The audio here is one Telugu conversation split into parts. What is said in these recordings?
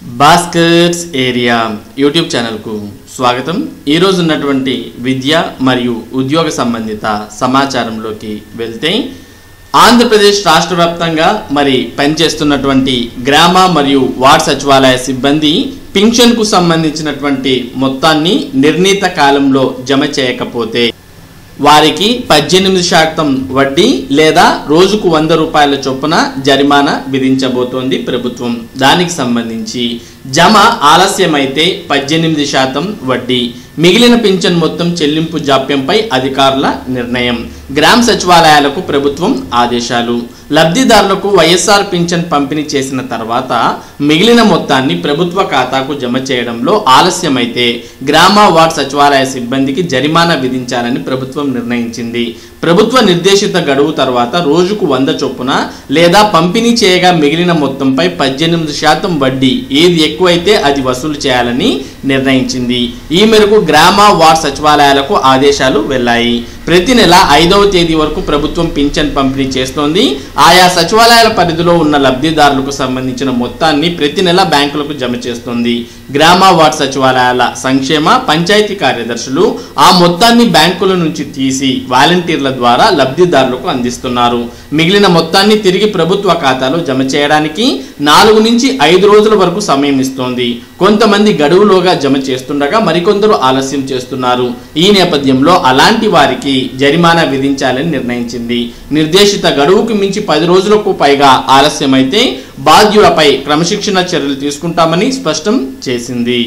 భాస్కర్స్ ఏరియా యూట్యూబ్ ఛానల్కు స్వాగతం। ఈరోజు ఉన్నటువంటి విద్య మరియు ఉద్యోగ సంబంధిత సమాచారంలోకి వెళ్తే ఆంధ్రప్రదేశ్ రాష్ట్ర వ్యాప్తంగా పనిచేస్తున్నటువంటి గ్రామ మరియు వార్డ్ సచివాలయ సిబ్బంది పింఛన్కు సంబంధించినటువంటి మొత్తాన్ని నిర్ణీత కాలంలో జమ చేయకపోతే వారికి 18% వడ్డీ లేదా రోజుకు 100 రూపాయల చొప్పున జరిమానా విధించబోతోంది ప్రభుత్వం। దానికి సంబంధించి జమ ఆలస్యమైతే 18% వడ్డీ, మిగిలిన పింఛన్ మొత్తం చెల్లింపు జాప్యంపై అధికారుల నిర్ణయం। గ్రామ సచివాలయాలకు ప్రభుత్వం ఆదేశాలు। లబ్ధిదారులకు వైఎస్ఆర్ పింఛన్ పంపిణీ చేసిన తర్వాత మిగిలిన మొత్తాన్ని ప్రభుత్వ ఖాతాకు జమ చేయడంలో ఆలస్యమైతే గ్రామ వార్డ్ సచివాలయ సిబ్బందికి జరిమానా విధించాలని ప్రభుత్వం నిర్ణయించింది। ప్రభుత్వ నిర్దేశిత గడువు తర్వాత రోజుకు 100 చొప్పున లేదా పంపిణీ చేయగా మిగిలిన మొత్తంపై 18% వడ్డీ, ఏది ఎక్కువైతే అది వసూలు చేయాలని నిర్ణయించింది। ఈ మేరకు గ్రామ వార్డ్ సచివాలయాలకు ఆదేశాలు వెళ్లాయి। ప్రతి నెల 5వ తేదీ వరకు ప్రభుత్వం పింఛన్ పంపిణీ చేస్తోంది। ఆయా సచివాలయాల పరిధిలో ఉన్న లబ్ధిదారులకు సంబంధించిన మొత్తాన్ని ప్రతి నెల బ్యాంకులకు జమ చేస్తుంది। గ్రామ వార్డ్ సచివాలయాల సంక్షేమ పంచాయతీ కార్యదర్శులు ఆ మొత్తాన్ని బ్యాంకుల నుంచి తీసి వాలంటీర్ల ద్వారా లబ్ధిదారులకు అందిస్తున్నారు। మిగిలిన మొత్తాన్ని తిరిగి ప్రభుత్వ ఖాతాలో జమ చేయడానికి 4 నుంచి 5 రోజుల వరకు సమయం ఇస్తోంది। కొంతమంది గడువులోగా జమ చేస్తుండగా మరికొందరు ఆలస్యం చేస్తున్నారు। ఈ నేపథ్యంలో అలాంటి వారికి జరిమానా విధించాలని నిర్ణయించింది। నిర్దేశిత గడువుకు మించి 10 రోజులకు పైగా ఆలస్యమైతే బాధ్యులపై క్రమశిక్షణ చర్యలు తీసుకుంటామని స్పష్టం చేసింది।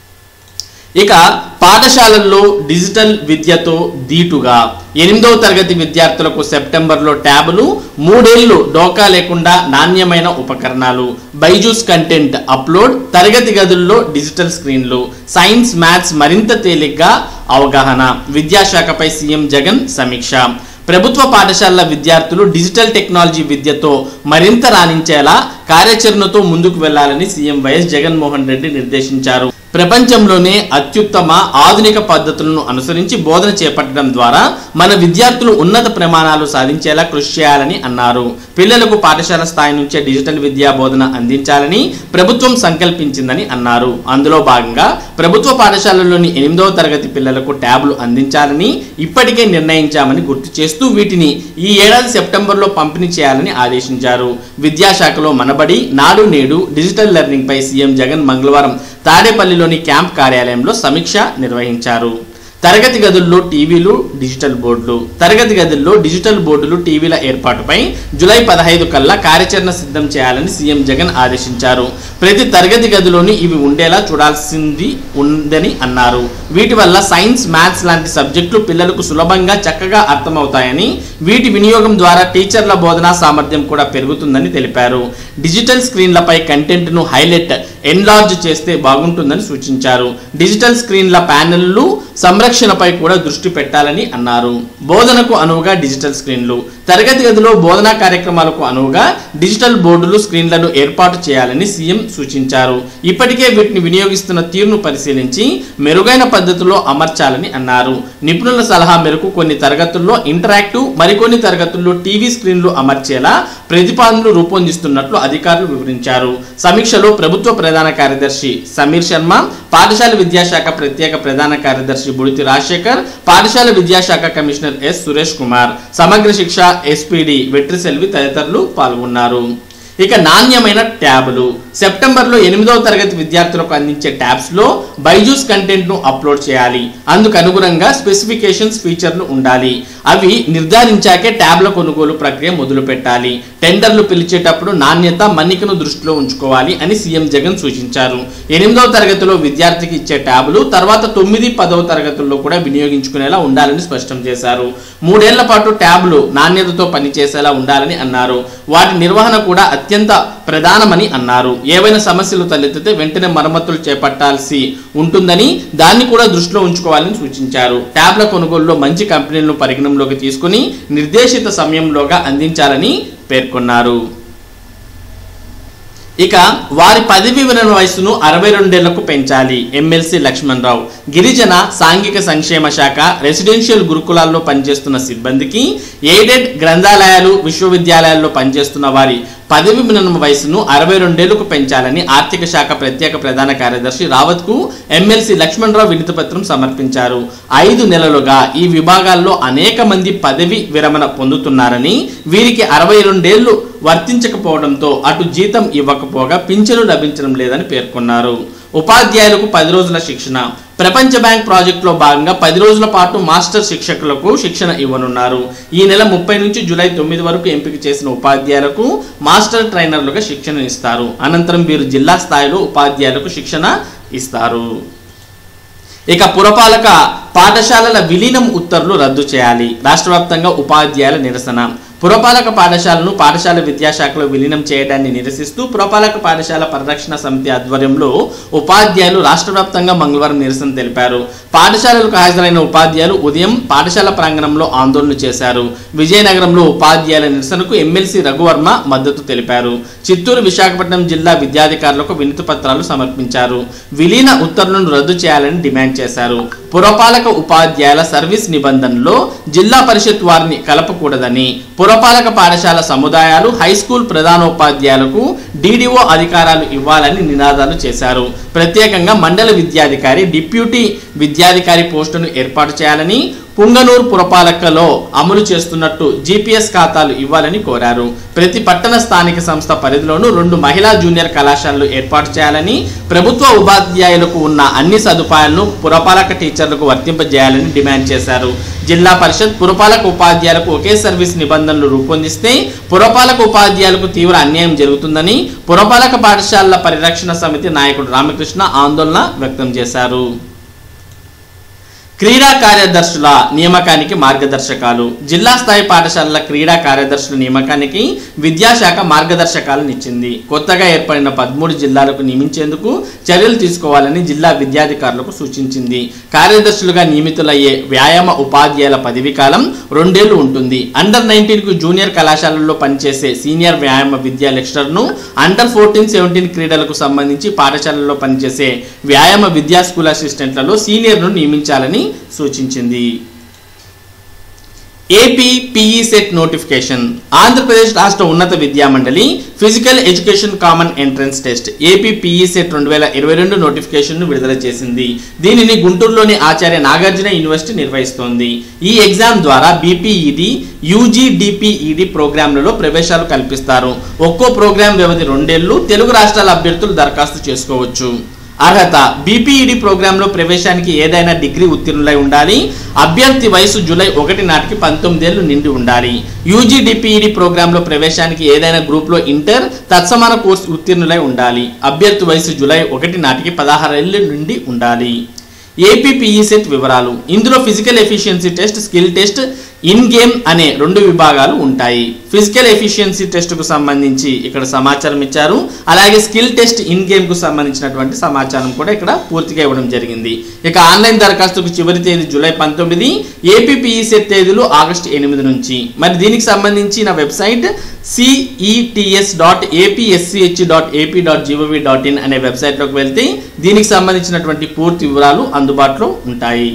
ఇక పాఠశాలల్లో డిజిటల్ విద్యతో దీటుగా 8వ తరగతి విద్యార్థులకు సెప్టెంబర్లో ట్యాబులు, 3 ఏళ్లు డోకా లేకుండా నాణ్యమైన ఉపకరణాలు, బైజూస్ కంటెంట్ అప్లోడ్, తరగతి గదుల్లో డిజిటల్ స్క్రీన్లు, సైన్స్ మ్యాథ్స్ మరింత తేలిగ్గా అవగాహన। విద్యాశాఖపై సీఎం జగన్ సమీక్ష। ప్రభుత్వ పాఠశాలల విద్యార్థులు డిజిటల్ టెక్నాలజీ విద్యతో మరింత రాణించేలా కార్యాచరణతో ముందుకు వెళ్లాలని సీఎం వైఎస్ జగన్మోహన్ రెడ్డి నిర్దేశించారు। ప్రపంచంలోనే అత్యుత్తమ ఆధునిక పద్ధతులను అనుసరించి బోధన చేపట్టడం ద్వారా మన విద్యార్థులు ఉన్నత ప్రమాణాలు సాధించేలా కృషి చేయాలని అన్నారు। పిల్లలకు పాఠశాల స్థాయి నుంచే డిజిటల్ విద్యా బోధన అందించాలని ప్రభుత్వం సంకల్పించిందని అన్నారు। అందులో భాగంగా ప్రభుత్వ పాఠశాలల్లోని 8వ తరగతి పిల్లలకు ట్యాబ్లు అందించాలని ఇప్పటికే నిర్ణయించామని గుర్తు చేస్తూ వీటిని ఈ ఏడాది సెప్టెంబర్లో పంపిణీ చేయాలని ఆదేశించారు। విద్యాశాఖలో మనబడి, నాడు నేడు, డిజిటల్ లెర్నింగ్ పై సీఎం జగన్ మంగళవారం తాడేపల్లిలోని క్యాంప్ కార్యాలయంలో సమీక్ష నిర్వహించారు। తరగతి గదుల్లో టీవీలు, డిజిటల్ బోర్డులు, తరగతి గదుల్లో డిజిటల్ బోర్డులు, టీవీల ఏర్పాటుపై జూలై 15 కల్లా కార్యాచరణ సిద్ధం చేయాలని సీఎం జగన్ ఆదేశించారు। ప్రతి తరగతి గదిలోని ఇవి ఉండేలా చూడాల్సింది ఉందని అన్నారు। వీటి వల్ల సైన్స్, మ్యాథ్స్ లాంటి సబ్జెక్టులు పిల్లలకు సులభంగా చక్కగా అర్థమవుతాయని, వీటి వినియోగం ద్వారా టీచర్ల బోధనా సామర్థ్యం కూడా పెరుగుతుందని తెలిపారు। డిజిటల్ స్క్రీన్లపై కంటెంట్ను హైలైట్, ఎన్లార్జ్ చేస్తే బాగుంటుందని సూచించారు। డిజిటల్ స్క్రీన్ల ప్యానెల్లు సంరక్షణపై కూడా దృష్టి పెట్టాలని అన్నారు। బోధనకు అనువుగా డిజిటల్ స్క్రీన్లు, తరగతి గదిలో బోధనా కార్యక్రమాలకు అనువుగా డిజిటల్ బోర్డులు, స్క్రీన్లను ఏర్పాటు చేయాలని సీఎం సూచించారు। ఇప్పటికే వీటిని వినియోగిస్తున్న తీరును పరిశీలించి మెరుగైన పద్ధతిలో అమర్చాలని అన్నారు। నిపుణుల సలహా మేరకు కొన్ని తరగతుల్లో ఇంటరాక్టివ్, మరికొన్ని తరగతుల్లో టీవీ స్క్రీన్లు అమర్చేలా ప్రతిపాదనలు రూపొందిస్తున్నట్లు అధికారులు వివరించారు। సమీక్షలో ప్రభుత్వ ప్రధాన కార్యదర్శి సమీర్ శర్మ, పాఠశాల విద్యాశాఖ ప్రత్యేక ప్రధాన కార్యదర్శి బుడితి రాజశేఖర్, పాఠశాల విద్యాశాఖ కమిషనర్ ఎస్ సురేష్ కుమార్, సమగ్ర శిక్ష ఎస్పీడి వెట్రిసెల్వి తదితరులు పాల్గొన్నారు। ఇక నాణ్యమైన ట్యాబులు, సెప్టెంబర్లో 8వ తరగతి విద్యార్థులకు అందించే ట్యాబ్స్లో బైజూస్ కంటెంట్ను అప్లోడ్ చేయాలి। అందుకు అనుగుణంగా స్పెసిఫికేషన్స్, ఫీచర్లు ఉండాలి। అవి నిర్ధారించాకే ట్యాబ్ల కొనుగోలు ప్రక్రియ మొదలు పెట్టాలి। టెండర్లు పిలిచేటప్పుడు నాణ్యత, మన్నికను దృష్టిలో ఉంచుకోవాలి అని సీఎం జగన్ సూచించారు। 8వ తరగతిలో విద్యార్థికి ఇచ్చే ట్యాబులు తర్వాత 9, 10వ తరగతుల్లో కూడా వినియోగించుకునేలా ఉండాలని స్పష్టం చేశారు। 3 ఏళ్ల పాటు ట్యాబ్లు నాణ్యతతో పనిచేసేలా ఉండాలని అన్నారు। వాటి నిర్వహణ కూడా అత్యంత ప్రధానమని అన్నారు। ఏవైనా సమస్యలు తలెత్తితే వెంటనే మరమ్మతులు చేపట్టాల్సి ఉంటుందని, దాన్ని కూడా దృష్టిలో ఉంచుకోవాలని సూచించారు। ట్యాబ్ల కొనుగోలులో మంచి కంపెనీలను పరిగణనలోకి తీసుకుని నిర్దేశిత సమయంలోగా అందించాలని పేర్కొన్నారు। ఇక వారి పదవి విరమణ వయసును 62 ఏళ్లకు పెంచాలి ఎమ్మెల్సీ లక్ష్మణ్ రావు। గిరిజన సాంఘిక సంక్షేమ శాఖ రెసిడెన్షియల్ గురుకులాల్లో పనిచేస్తున్న సిబ్బందికి, ఎయిడెడ్ గ్రంథాలయాలు, విశ్వవిద్యాలయాల్లో పనిచేస్తున్న వారి పదవి విరమణ వయసును 62 ఏళ్లకు పెంచాలని ఆర్థిక శాఖ ప్రత్యేక ప్రధాన కార్యదర్శి రావత్కు ఎమ్మెల్సీ లక్ష్మణరావు వినతి పత్రం సమర్పించారు. 5 నెలలుగా ఈ విభాగాల్లో అనేక మంది పదవి విరమణ పొందుతున్నారని, వీరికి 62 ఏళ్లు వర్తించకపోవడంతో అటు జీతం ఇవ్వకపోగా పింఛను లభించడం లేదని పేర్కొన్నారు. ఉపాధ్యాయులకు 10 రోజుల శిక్షణ. ప్రపంచ బ్యాంక్ ప్రాజెక్టులో భాగంగా 10 రోజుల పాటు మాస్టర్ శిక్షకులకు శిక్షణ ఇవ్వనున్నారు. ఈ నెల 30 నుంచి జూలై 9 వరకు ఎంపిక చేసిన ఉపాధ్యాయులకు మాస్టర్ ట్రైనర్లుగా శిక్షణ ఇస్తారు. అనంతరం వీరు జిల్లా స్థాయిలో ఉపాధ్యాయులకు శిక్షణ ఇస్తారు. ఇక పురపాలక పాఠశాలల విలీనం ఉత్తర్వులు రద్దు చేయాలి. రాష్ట్ర వ్యాప్తంగా ఉపాధ్యాయుల నిరసన. పురపాలక పాఠశాలను పాఠశాల విద్యాశాఖలో విలీనం చేయడాన్ని నిరసిస్తూ పురపాలక పాఠశాల పరిరక్షణ సమితి ఆధ్వర్యంలో ఉపాధ్యాయులు రాష్ట్ర వ్యాప్తంగా మంగళవారం నిరసన తెలిపారు. పాఠశాలలకు హాజరైన ఉపాధ్యాయులు ఉదయం పాఠశాల ప్రాంగణంలో ఆందోళన చేశారు. విజయనగరంలో ఉపాధ్యాయుల నిరసనకు ఎమ్మెల్సీ రఘువర్మ మద్దతు తెలిపారు. చిత్తూరు, విశాఖపట్నం జిల్లా విద్యాధికారులకు వినతి పత్రాలు సమర్పించారు. విలీన ఉత్తర్వులను రద్దు చేయాలని డిమాండ్ చేశారు. పురపాలక ఉపాధ్యాయుల సర్వీస్ నిబంధనలో జిల్లా పరిషత్ వారిని కలపకూడదని, పురపాలక పాఠశాల సముదాయాలు, హైస్కూల్ ప్రధానోపాధ్యాయులకు డిడిఓ అధికారాలు ఇవ్వాలని నినాదాలు చేశారు. ప్రత్యేకంగా మండల విద్యాధికారి, డిప్యూటీ విద్యాధికారి పోస్టును ఏర్పాటు చేయాలని, పుంగనూరు పురపాలకలో అమలు చేస్తున్నట్టు జీపీఎస్ ఖాతాలు ఇవ్వాలని కోరారు. ప్రతి పట్టణ స్థానిక సంస్థ పరిధిలోనూ 2 మహిళా జూనియర్ కళాశాలలు ఏర్పాటు చేయాలని, ప్రభుత్వ ఉపాధ్యాయులకు ఉన్న అన్ని సదుపాయాలను పురపాలక టీచర్లకు వర్తింపజేయాలని డిమాండ్ చేశారు. జిల్లా పరిషత్ పురపాలక ఉపాధ్యాయులకు ఒకే సర్వీస్ నిబంధనలు రూపొందిస్తే పురపాలక ఉపాధ్యాయులకు తీవ్ర అన్యాయం జరుగుతుందని పురపాలక పాఠశాలల పరిరక్షణ సమితి నాయకుడు రామకృష్ణ ఆందోళన వ్యక్తం చేశారు. క్రీడా కార్యదర్శుల నియామకానికి మార్గదర్శకాలు. జిల్లా స్థాయి పాఠశాలల క్రీడా కార్యదర్శుల నియామకానికి విద్యాశాఖ మార్గదర్శకాలను ఇచ్చింది. కొత్తగా ఏర్పడిన 13 జిల్లాలకు నియమించేందుకు చర్యలు తీసుకోవాలని జిల్లా విద్యాధికారులకు సూచించింది. కార్యదర్శులుగా నియమితులయ్యే వ్యాయామ ఉపాధ్యాయుల పదవీ కాలం 2 ఏళ్లు ఉంటుంది. అండర్ 19కు జూనియర్ కళాశాలల్లో పనిచేసే సీనియర్ వ్యాయామ విద్యా లెక్చరర్ను, అండర్ 14-17 క్రీడలకు సంబంధించి పాఠశాలల్లో పనిచేసే వ్యాయామ విద్యా స్కూల్ అసిస్టెంట్లలో సీనియర్ను నియమించాలని సూచించింది. AP PE CET notification. Andhra Pradesh రాష్ట్ర ఉన్నత విద్యా మండలి physical education common entrance test AP PE CET 2022 నోటిఫికేషన్ను విడుదల చేసింది. దీనిని గుంటూరులోని ఆచార్య నాగార్జున యూనివర్సిటీ నిర్వహిస్తోంది. ఈ ఎగ్జామ్ ద్వారా బీపీఈడి, యూజీ, డిపిఈడి ప్రోగ్రాంలలో ప్రవేశాలు కల్పిస్తారు. ఒక్కో ప్రోగ్రాం వ్యవధి 2 ఏళ్లు. తెలుగు రాష్ట్రాల అభ్యర్థులు దరఖాస్తు చేసుకోవచ్చు. అర్హత: బీపీఈడి ప్రోగ్రాంలో ప్రవేశానికి ఏదైనా డిగ్రీ ఉత్తీర్ణులై ఉండాలి. అభ్యర్థి వయసు జూలై 1 నాటికి 19 ఏళ్లు నిండి ఉండాలి. యూజీ, డిపిఈడి ప్రోగ్రాంలో ప్రవేశానికి ఏదైనా గ్రూప్లో ఇంటర్ తత్సమాన కోర్సు ఉత్తీర్ణులై ఉండాలి. అభ్యర్థి వయసు జూలై 1 నాటికి 16 ఏళ్లు నిండి ఉండాలి. ఏపీ పీఈ సెట్ వివరాలు. ఇందులో physical efficiency test, skill test, in game అనే 2 విభాగాలు ఉంటాయి. ఫిజికల్ ఎఫిషియన్సీ టెస్ట్కు సంబంధించి ఇక్కడ సమాచారం ఇచ్చారు. అలాగే స్కిల్ టెస్ట్, ఇన్ గేమ్కు సంబంధించినటువంటి సమాచారం కూడా ఇక్కడ పూర్తిగా ఇవ్వడం జరిగింది. ఇక ఆన్లైన్ దరఖాస్తుకు చివరి తేదీ జూలై 19, ఏపీ పీఈ సెట్ తేదీలు ఆగస్టు 8 నుంచి. మరి దీనికి సంబంధించిన వెబ్సైట్ cets.apsch.ap.gov.in అనే వెబ్సైట్లోకి వెళ్తే దీనికి సంబంధించినటువంటి పూర్తి వివరాలు అందుబాటులో ఉంటాయి.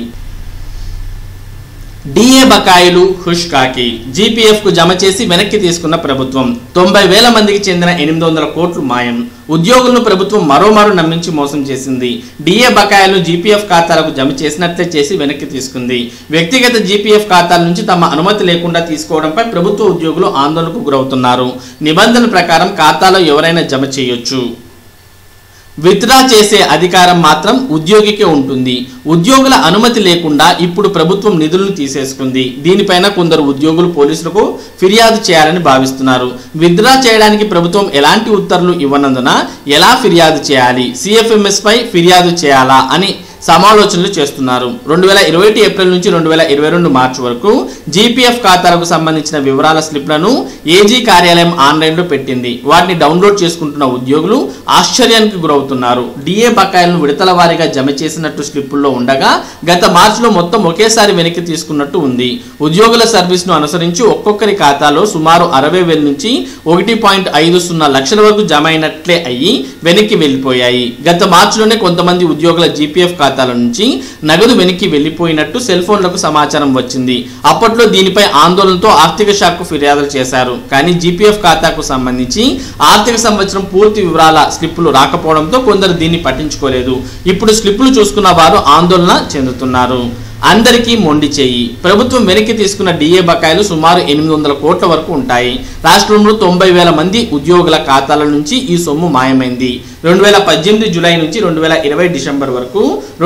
డిఏ బకాయిలు హుష్కాకి. జీపీఎఫ్కు జమ చేసి వెనక్కి తీసుకున్న ప్రభుత్వం. 90,000 మందికి చెందిన 800 కోట్లు మాయం. ఉద్యోగులను ప్రభుత్వం మరోమారు నమ్మించి మోసం చేసింది. డిఏ బకాయిలను జీపీఎఫ్ ఖాతాలకు జమ చేసినట్లే చేసి వెనక్కి తీసుకుంది. వ్యక్తిగత జీపీఎఫ్ ఖాతాల నుంచి తమ అనుమతి లేకుండా తీసుకోవడంపై ప్రభుత్వ ఉద్యోగులు ఆందోళనకు గురవుతున్నారు. నిబంధనల ప్రకారం ఖాతాలో ఎవరైనా జమ చేయొచ్చు. విత్డ్రా చేసే అధికారం మాత్రం ఉద్యోగికే ఉంటుంది. ఉద్యోగుల అనుమతి లేకుండా ఇప్పుడు ప్రభుత్వం నిధులను తీసేసుకుంది. దీనిపైన కొందరు ఉద్యోగులు పోలీసులకు ఫిర్యాదు చేయాలని భావిస్తున్నారు. విత్డ్రా చేయడానికి ప్రభుత్వం ఎలాంటి ఉత్తర్వులు ఇవ్వనందున ఎలా ఫిర్యాదు చేయాలి, సిఎఫ్ఎంఎస్ పై ఫిర్యాదు చేయాలా అని సమాలోచనలు చేస్తున్నారు. 2021 ఏప్రిల్ నుంచి 2022 మార్చి వరకు జీపీఎఫ్ ఖాతాలకు సంబంధించిన వివరాల స్లిప్లను ఏజీ కార్యాలయం ఆన్లైన్లో పెట్టింది. వాటిని డౌన్లోడ్ చేసుకుంటున్న ఉద్యోగులు ఆశ్చర్యానికి గురవుతున్నారు. డిఏ బకాయిలను విడతల వారీగా జమ చేసినట్టు స్లిప్పుల్లో ఉండగా గత మార్చిలో మొత్తం ఒకేసారి వెనక్కి తీసుకున్నట్టు ఉంది. ఉద్యోగుల సర్వీస్ను అనుసరించి ఒక్కొక్కరి ఖాతాలో సుమారు 60,000 నుంచి 1.50 లక్షల వరకు జమ అయినట్లే అయ్యి వెనక్కి వెళ్ళిపోయాయి. గత మార్చిలోనే కొంతమంది ఉద్యోగుల జీపీఎఫ్ ఖాతాల నుంచి నగదు వెనక్కి వెళ్లిపోయినట్టు సెల్ ఫోన్లకు సమాచారం వచ్చింది. అప్పటి అప్పట్లో దీనిపై ఆందోళనతో ఆర్థిక శాఖకు ఫిర్యాదులు చేశారు. కానీ జీపీఎఫ్ ఖాతాకు సంబంధించి ఆర్థిక సంవత్సరం పూర్తి వివరాల స్లిప్పులు రాకపోవడంతో కొందరు దీన్ని పట్టించుకోలేదు. ఇప్పుడు స్లిప్పులు చూసుకున్న వారు ఆందోళన చెందుతున్నారు. అందరికీ మొండి చేయి. ప్రభుత్వం వెనక్కి తీసుకున్న డిఏ బకాయిలు సుమారు 800 కోట్ల వరకు ఉంటాయి. రాష్ట్రంలో 90,000 మంది ఉద్యోగుల ఖాతాల నుంచి ఈ సొమ్ము మాయమైంది. 2018 జూలై నుంచి 2020 డిసెంబర్ వరకు,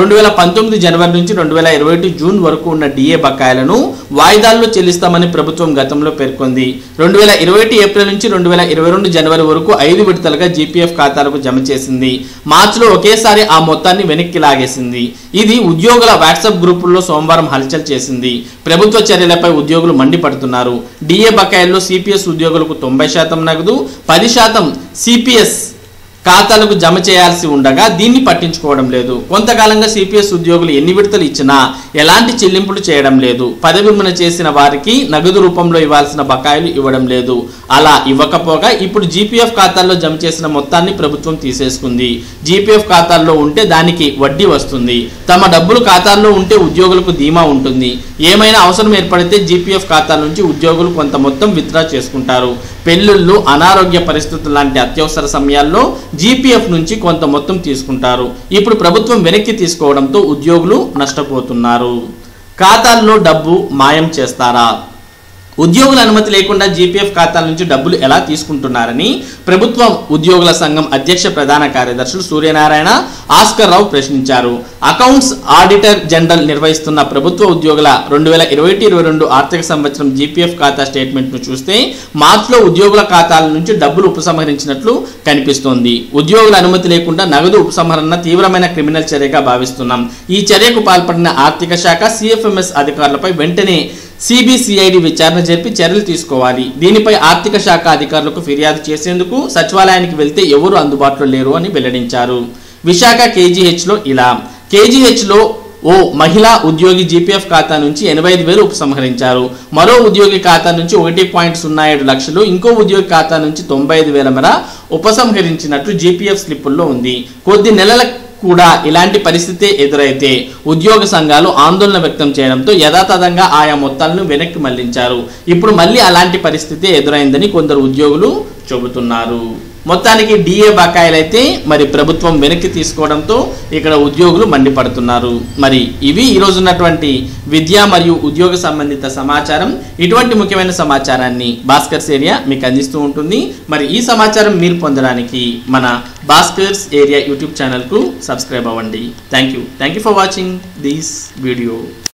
2019 జనవరి నుంచి 2021 జూన్ వరకు ఉన్న డిఏ బకాయిలను వాయిదాల్లో చెల్లిస్తామని ప్రభుత్వం గతంలో పేర్కొంది. 2021 ఏప్రిల్ నుంచి 2022 జనవరి వరకు 5 విడతలుగా జీపీఎఫ్ ఖాతాలకు జమ చేసింది. మార్చిలో ఒకేసారి ఆ మొత్తాన్ని వెనక్కి లాగేసింది. ఇది ఉద్యోగుల వాట్సాప్ గ్రూపుల్లో సోమవారం హల్చల్ చేసింది. ప్రభుత్వ చర్యలపై ఉద్యోగులు మండిపడుతున్నారు. డిఏ బకాయిల్లో సిపిఎస్ ఉద్యోగులకు 90% నగదు, 10% సిపిఎస్ ఖాతాలకు జమ చేయాల్సి ఉండగా దీన్ని పట్టించుకోవడం లేదు. కొంతకాలంగా సిపిఎస్ ఉద్యోగులు ఎన్ని విడతలు ఇచ్చినా ఎలాంటి చెల్లింపులు చేయడం లేదు. పదవి విరమణ చేసిన వారికి నగదు రూపంలో ఇవ్వాల్సిన బకాయిలు ఇవ్వడం లేదు. అలా ఇవ్వకపోగా ఇప్పుడు జీపీఎఫ్ ఖాతాల్లో జమ చేసిన మొత్తాన్ని ప్రభుత్వం తీసేసుకుంది. జీపీఎఫ్ ఖాతాల్లో ఉంటే దానికి వడ్డీ వస్తుంది. తమ డబ్బులు ఖాతాల్లో ఉంటే ఉద్యోగులకు ధీమా ఉంటుంది. ఏమైనా అవసరం ఏర్పడితే జీపీఎఫ్ ఖాతాల నుంచి ఉద్యోగులు కొంత మొత్తం విత్డ్రా చేసుకుంటారు. పెళ్లిళ్ళు, అనారోగ్య పరిస్థితులు లాంటి అత్యవసర సమయాల్లో జీపీఎఫ్ నుంచి కొంత మొత్తం తీసుకుంటారు. ఇప్పుడు ప్రభుత్వం వెనక్కి తీసుకోవడంతో ఉద్యోగులు నష్టపోతున్నారు. ఖాతాల్లో డబ్బు మాయం చేస్తారా? ఉద్యోగుల అనుమతి లేకుండా జీపీఎఫ్ ఖాతాల నుంచి డబ్బులు ఎలా తీసుకుంటున్నారని ప్రభుత్వ ఉద్యోగుల సంఘం అధ్యక్ష ప్రధాన కార్యదర్శులు సూర్యనారాయణ, ఆస్కర్ రావు ప్రశ్నించారు. అకౌంట్స్ ఆడిటర్ జనరల్ నిర్వహిస్తున్న ప్రభుత్వ ఉద్యోగుల 2021-22 ఆర్థిక సంవత్సరం జీపీఎఫ్ ఖాతా స్టేట్మెంట్ను చూస్తే మార్చిలో ఉద్యోగుల ఖాతాల నుంచి డబ్బులు ఉపసంహరించినట్లు కనిపిస్తోంది. ఉద్యోగుల అనుమతి లేకుండా నగదు ఉపసంహరణ తీవ్రమైన క్రిమినల్ చర్యగా భావిస్తున్నాం. ఈ చర్యకు పాల్పడిన ఆర్థిక శాఖ, సిఎఫ్ఎంఎస్ అధికారులపై వెంటనే సిబిసిఐడి విచారణ జరిపి చర్యలు తీసుకోవాలి. దీనిపై ఆర్థిక శాఖ అధికారులకు ఫిర్యాదు చేసేందుకు సచివాలయానికి వెళ్తే ఎవరు అందుబాటులో లేరు అని వెల్లడించారు. విశాఖ కేజీహెచ్లో ఇలా కేజీహెచ్లో ఓ మహిళా ఉద్యోగి జీపీఎఫ్ ఖాతా నుంచి 85,000 ఉపసంహరించారు. మరో ఉద్యోగి ఖాతా నుంచి 1.07 లక్షలు, ఇంకో ఉద్యోగి ఖాతా నుంచి 95,000 మేర ఉపసంహరించినట్లు జీపీఎఫ్ స్లిప్పుల్లో ఉంది. కొద్ది నెలల కూడా ఇలాంటి పరిస్థితి ఎదురైతే ఉద్యోగ సంఘాలు ఆందోళన వ్యక్తం చేయడంతో యథాతథంగా ఆయా మొత్తాలను వెనక్కి మళ్లించారు. ఇప్పుడు మళ్ళీ అలాంటి పరిస్థితి ఎదురైందని కొందరు ఉద్యోగులు చెబుతున్నారు. మొత్తానికి డిఏ బకాయిలైతే మరి ప్రభుత్వం వెనక్కి తీసుకోవడంతో ఇక్కడ ఉద్యోగులు మండిపడుతున్నారు. మరి ఇవి ఈరోజు ఉన్నటువంటి విద్య మరియు ఉద్యోగ సంబంధిత సమాచారం. ఇటువంటి ముఖ్యమైన సమాచారాన్ని భాస్కర్స్ ఏరియా మీకు అందిస్తూ ఉంటుంది. మరి ఈ సమాచారం మీరు పొందడానికి మన భాస్కర్స్ ఏరియా యూట్యూబ్ ఛానల్కు సబ్స్క్రైబ్ అవ్వండి. Thank you for watching this video.